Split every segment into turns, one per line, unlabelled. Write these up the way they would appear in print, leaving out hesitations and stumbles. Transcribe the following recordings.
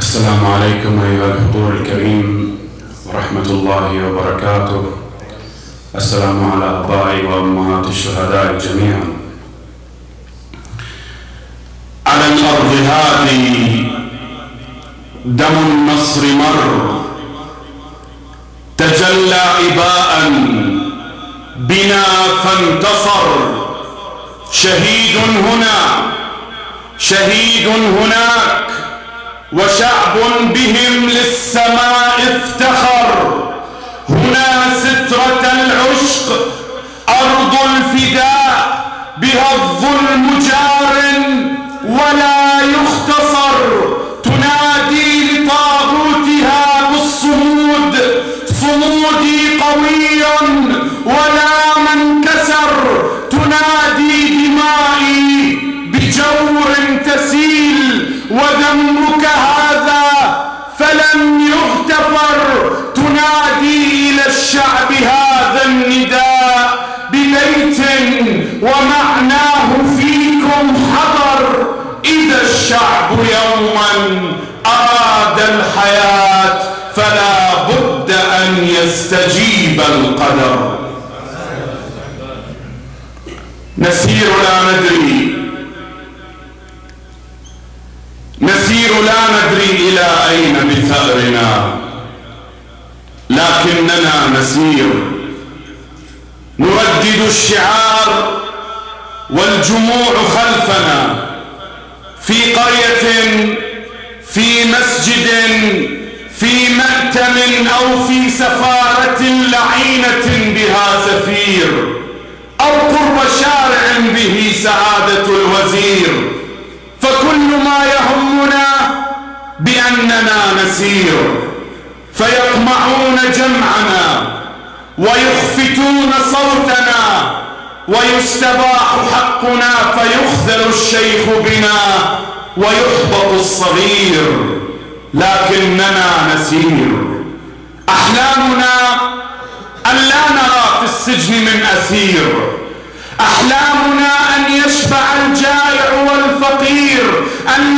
السلام عليكم أيها الحضور الكريم ورحمة الله وبركاته. السلام على آباء وأمهات الشهداء جميعا. على الأرض هذه دم النصر مر، تجلى إباء بنا فانتصر. شهيد هنا شهيد هناك، وشعب بهم للسماء افتخر. هنا سترة العشق أرض الفداء، بها الظلم جار ولا يختصر. تنادي لطاغوتها بالصمود، صمودي قوي ولا من كسر. تنادي دمائي بجور تسيل، وذنبك هذا فلن يغتفر. تنادي إلى الشعب هذا النداء ببيت ومعناه فيكم حضر. إذا الشعب يوما أراد الحياة فلا بد أن يستجيب القدر. نسير لا ندري إلى أين بثأرنا، لكننا نسير نردد الشعار والجموع خلفنا، في قرية، في مسجد، في مأتم أو في سفارة لعينة بها سفير، أو قرب شارع به سعادة الوزير. فكل ما يهمنا بأننا نسير، فيطمعون جمعنا ويخفتون صوتنا، ويستباح حقنا فيخذل الشيخ بنا ويحبط الصغير، لكننا نسير. أحلامنا أن لا نرى في السجن من أسير، أحلامنا أن يشبع الجائع والفقير، أن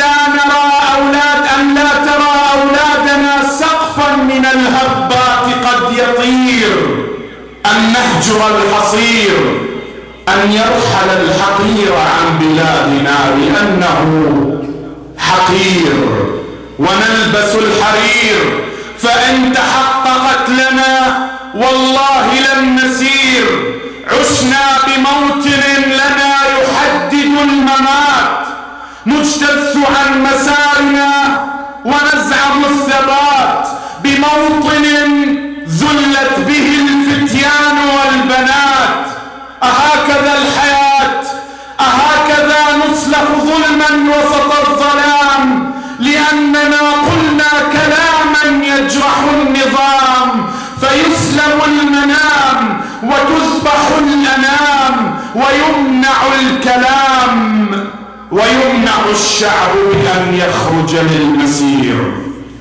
لا ترى أولادنا سقفا من الهبات قد يطير، أن نهجر الحصير، أن يرحل الحقير عن بلادنا لأنه حقير، ونلبس الحرير. فإن تحققت لنا والله لن نسير. عشنا بموطن لنا يحدد الممات، نجتث عن مسارنا ونزعم الثبات بموطن ذلت به الفتيان والبنات. أهكذا الحياة، أهكذا نسلخ ظلما وسط الظلام، لأننا قلنا كلاما يجرح النظام. فيسلم المنام وتذبح الأنام، ويمنع الكلام، ويمنع الشعب بأن يخرج للمسير.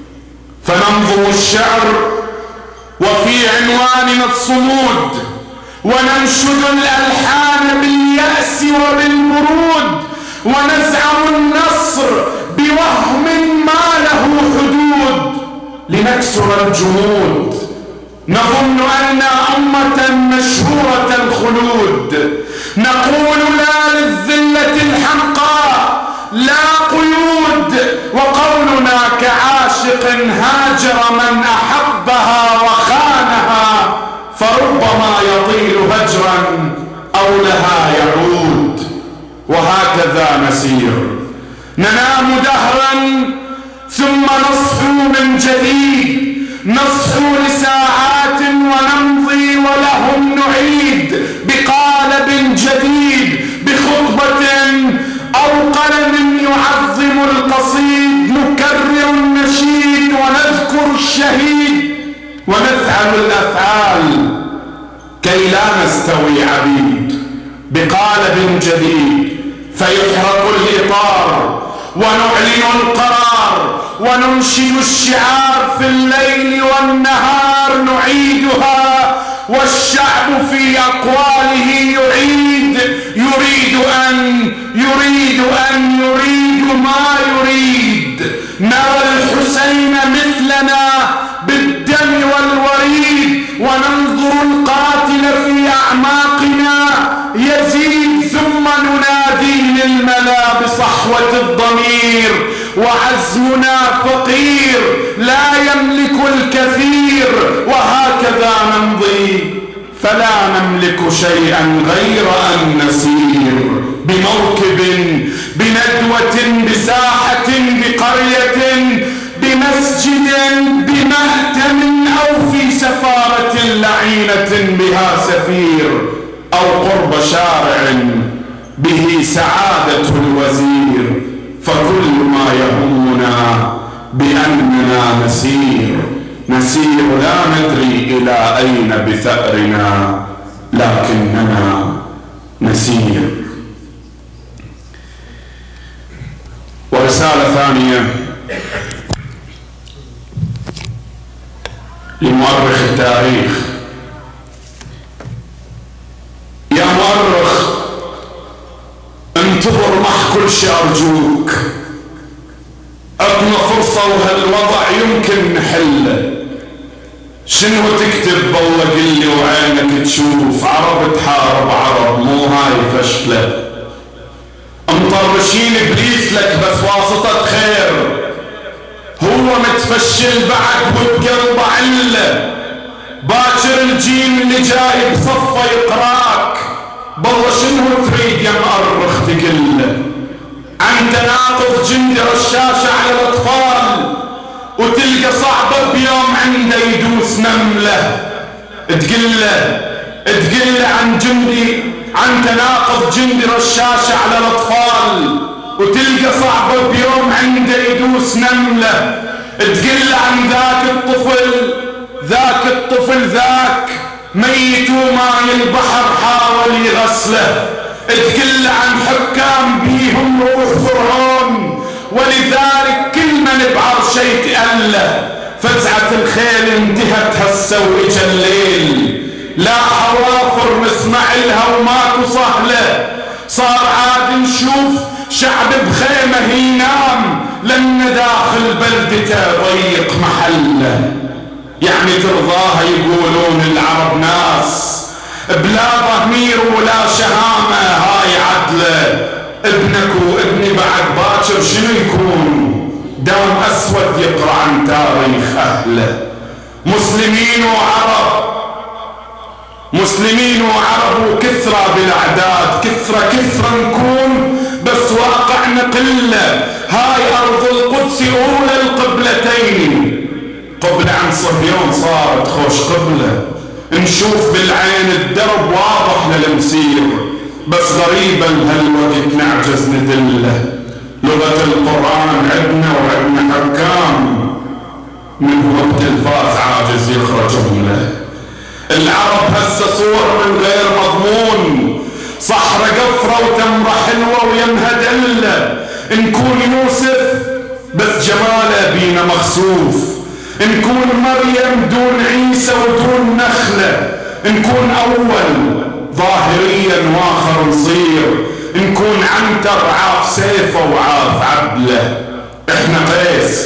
فننظم الشعر وفي عنواننا الصمود، وننشد الألحان باليأس وبالبرود، ونزعم النصر بوهم ما له حدود لنكسر الجمود. نظن أن أمة مشهورة الخلود، نقول لا للذلة الحمقاء لا قيود، وقولنا كعاشق هاجر من أحبها وخانها، فربما يطيل هجرا أو لها يعود. وهكذا نسير، ننام دهرا ثم نصحو من جديد، نصحو لساعات ونمضي ولهم نعيد، بقالب جديد، بخطبة أو قلم يعظم القصيد، نكرر النشيد ونذكر الشهيد، ونفعل الأفعال كي لا نستوي عبيد. بقالب جديد فيحرق الإطار، ونعلن القرار، وننشد الشعار في الليل والنهار نعيدها. والشعب في أقواله يريد ما يريد. نرى الحسين الملا بصحوة الضمير، وعزمنا فقير لا يملك الكثير، وهكذا نمضي فلا نملك شيئا غير أن نسير بموكب، بندوة، بساحة، بقرية، بمسجد، بمأتم، أو في سفارة لعينة بها سفير، أو قرب شارع به سعادة الوزير، فكل ما يهمنا بأننا نسير لا ندري إلى أين بثأرنا، لكننا نسير. ورسالة ثانية لمؤرخ التاريخ: يا مؤرخ، انتظر مع كل شيء أرجوك، عطنا فرصة وهالوضع يمكن نحله. شنو تكتب؟ والله قل لي وعينك تشوف، عرب تحارب عرب، مو هاي فشله. مطرشين ابليس لك بس واسطة خير، هو متفشل بعد والقلب عله، باكر الجيل اللي جاي بصفه يقراك. بالله شنو تريد يا مؤرخ تقله؟ عن تناقض جندي رشاشة على الأطفال، وتلقى صاحبه بيوم عنده يدوس نملة. تقله عن تناقض جندي رشاشة على الأطفال، وتلقى صاحبه بيوم عنده يدوس نملة. تقله عن ذاك الطفل ميت وماي البحر حاول يغسله. تقل عن حكام بيهم روح فرعون، ولذلك كل من بعرشه يتأله. فزعة الخيل انتهت هسه وإجا الليل، لا حوافر نسمع لها وماكو صهله. صار عاد نشوف شعب بخيمه ينام، لأن داخل بلدته ضيق محله. يعني ترضاها يقولون العرب ناس بلا ضمير ولا شهامة، هاي عدلة. ابنك وابني بعد باكر شنو يكون؟ دام أسود يقرأ عن تاريخ أهله. مسلمين وعرب وكثرة بالأعداد، كثرة نكون، بس واقعنا قلة. هاي أرض القدس أولى القبلتين، قبلة عن صهيون صارت خوش قبلة. نشوف بالعين الدرب واضح للمسير، بس غريبا هالوقت نعجز ندله. لغة القرآن عدنا وعدنا حكام، من وقت الفاس عاجز يخرج جمله. العرب هسه صور من غير مضمون، صحرا قفرة وتمرة حلوة ويمها دلة. نكون يوسف بس جماله بينا مخسوف، نكون مريم دون عيسى ودون نخلة، نكون أول ظاهريا واخر نصير، نكون عنتر عاف سيفه وعاف عبله. احنا قيس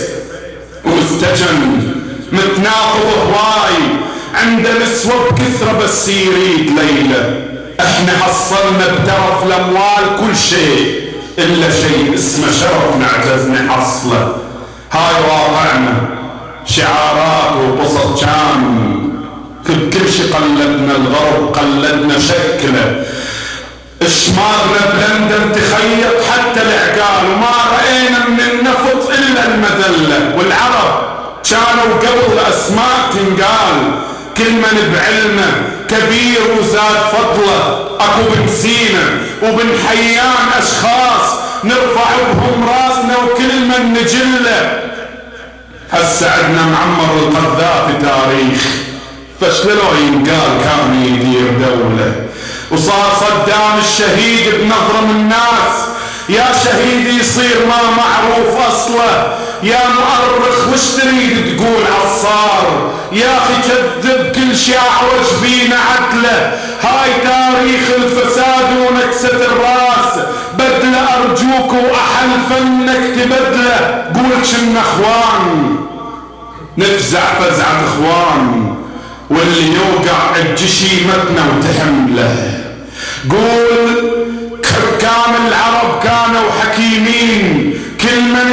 ومستجن متناقض هواي، عندنا نسوة بكثرة بس يريد ليلة. احنا حصلنا بترف الاموال كل شيء الا شيء اسمه شرف نعجز نحصله. هاي واقعنا، شعارات وقصص كان كل شيء قلدنا، الغرب قلدنا شكله. اشمارنا بلندن تخيط حتى العقال، وما رأينا من النفط الا المذلة. والعرب كانوا قبل اسماء تنقال، كل من بعلمه كبير وزاد فضله. اكو بن سينا وبن حيان اشخاص نرفع بهم راسنا وكل من نجله. هسه عدنا معمر القذافي تاريخ، فشلو ينقال كان يدير دولة. وصار صدام الشهيد بنظرة من الناس، يا شهيد يصير ما معروف اصله. يا مؤرخ وش تريد تقول عالصار؟ يا اخي كذب كل شي اعوج بينا عدله. هاي تاريخ الفساد ونكسة الراس، بدله ارجوك واحلف انك تبدله. قول كنا اخوان نفزع فزعة اخوان، واللي يوقع الجشيمتنا وتحمله. قول حكام العرب كان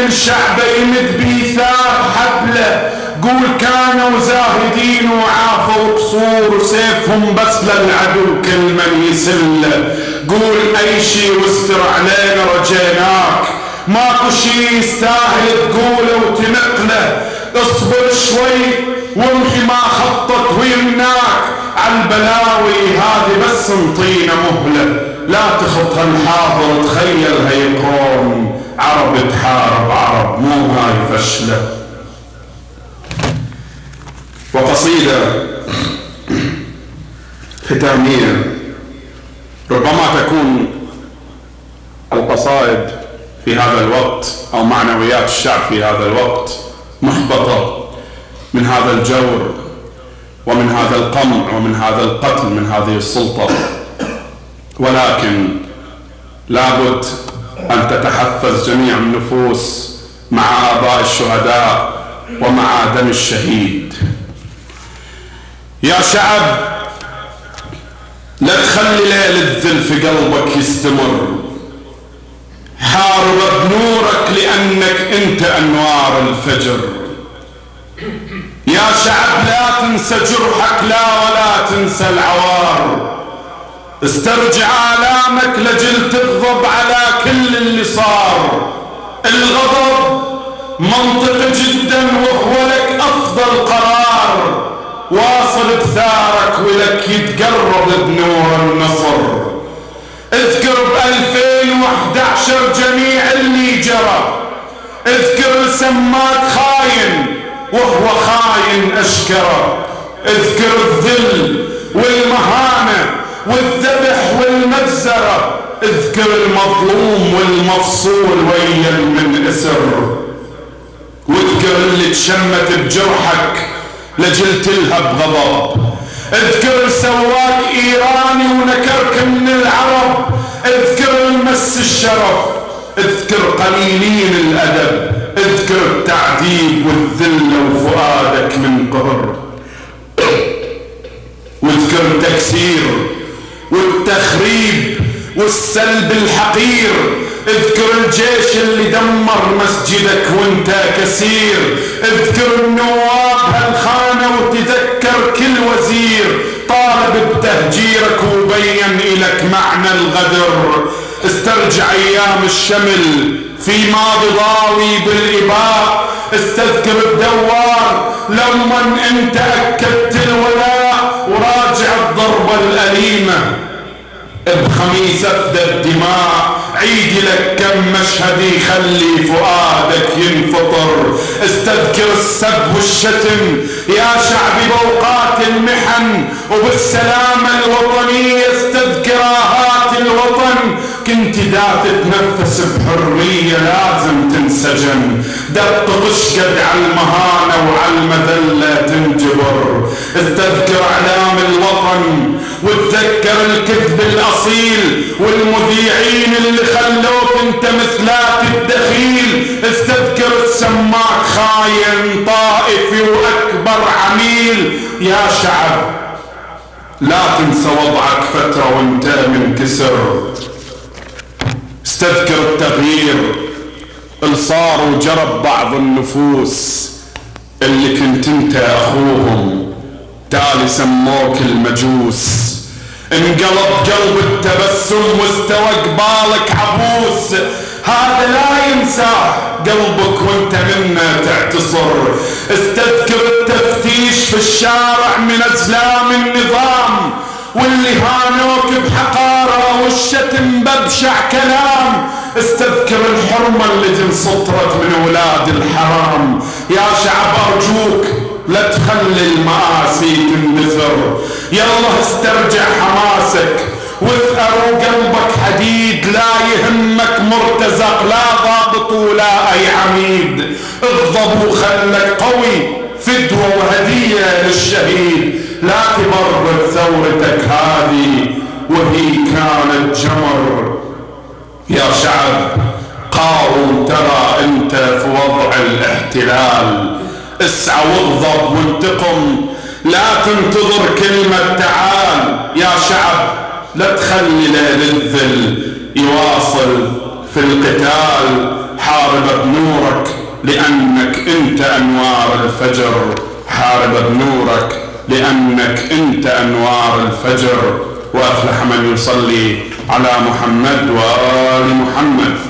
كل شعبه يمد بيثار حبله. قول كانوا زاهدين وعافوا قصور وسيفهم بس للعدو كل من يسله. قول اي شي واستر علينا رجيناك، ماكو شي يستاهل تقوله وتنقله. اصبر شوي وامحي ما خطط ويمناك، عالبلاوي هذه بس انطينا مهله. لا تخط هالحاضر تخيل هيكون عرب تحارب عرب، مو هاي فشله. وقصيدة ختامية، ربما تكون القصائد في هذا الوقت أو معنويات الشعب في هذا الوقت محبطة من هذا الجور ومن هذا القمع ومن هذا القتل من هذه السلطة، ولكن لابد أن تتحفز جميع النفوس مع آباء الشهداء ومع دم الشهيد. يا شعب لا تخلي ليل الذل في قلبك يستمر، حارب بنورك لأنك أنت أنوار الفجر. يا شعب لا تنسى جرحك لا ولا تنسى العوار، استرجع آلامك لجل تغضب على كل اللي صار. الغضب منطقي جدا وهو لك أفضل قرار، واصل بثارك ولك يتقرب بنور النصر. اذكر ب2011 جميع اللي جرى، اذكر سماك خاين وهو خاين أشكره. اذكر الذل والمهانة والذبح والمجزرة، اذكر المظلوم والمفصول ويا المن اسر. واذكر اللي تشمت بجرحك لجل تلهب غضب. اذكر سواك ايراني ونكرك من العرب، اذكر المس الشرف، اذكر قليلين الادب، اذكر التعذيب والذله وفؤادك من قهر. واذكر التكسير والتخريب والسلب الحقير، اذكر الجيش اللي دمر مسجدك وانت كسير. اذكر النواب هالخانة وتذكر كل وزير طالب بتهجيرك وبين إلك معنى الغدر. استرجع أيام الشمل في ماضي ضاوي بالإباء، استذكر الدوار لما انت أكدت الولاء، وراجع الضربة الأليمة بخميس أفدى الدماء. عيد لك كم مشهد يخلي فؤادك ينفطر. استذكر السب والشتم يا شعبي بأوقات المحن، وبالسلامة الوطنية استذكر آهات الوطن. كنت دا تتنفس بحرية لازم تنسجن، دقق قد على المهانة وعلى المذلة تنجبر. استذكر اعلام الوطن وتذكر الكذب الاصيل والمذيعين اللي خلوك انت مثلات الدخيل. استذكر السماك خاين طائفي واكبر عميل. يا شعب لا تنسى وضعك فترة وانت منكسر. استذكر التغيير اللي صار وجرب بعض النفوس اللي كنت انت اخوهم، تالي سموك المجوس. انقلب قلب التبسم واستوى قبالك عبوس، هذا لا ينساه قلبك وانت منه تعتصر. استذكر التفتيش في الشارع من ازلام النظام، واللي هانوك بحقارة والشتم ببشع كلام. استذكر الحرمة اللي تنسطرت من ولاد الحرام. يا شعب ارجوك لا تخلي المآسي تندثر. يلا استرجع حماسك واثأر قلبك حديد، لا يهمك مرتزق لا ضابط ولا اي عميد. اغضب وخلك قوي فدوة وهدية للشهيد. لا تبرد ثورتك هذه وهي كانت جمر. يا شعب قاوم، ترى انت في وضع الاحتلال. اسعى واغضب وانتقم، لا تنتظر كلمة تعال. يا شعب لا تخلي ليل الذل يواصل في القتال. حارب بنورك لأنك أنت أنوار الفجر، حارب بنورك لأنك أنت أنوار الفجر. وأفلح من يصلي على محمد وآل محمد.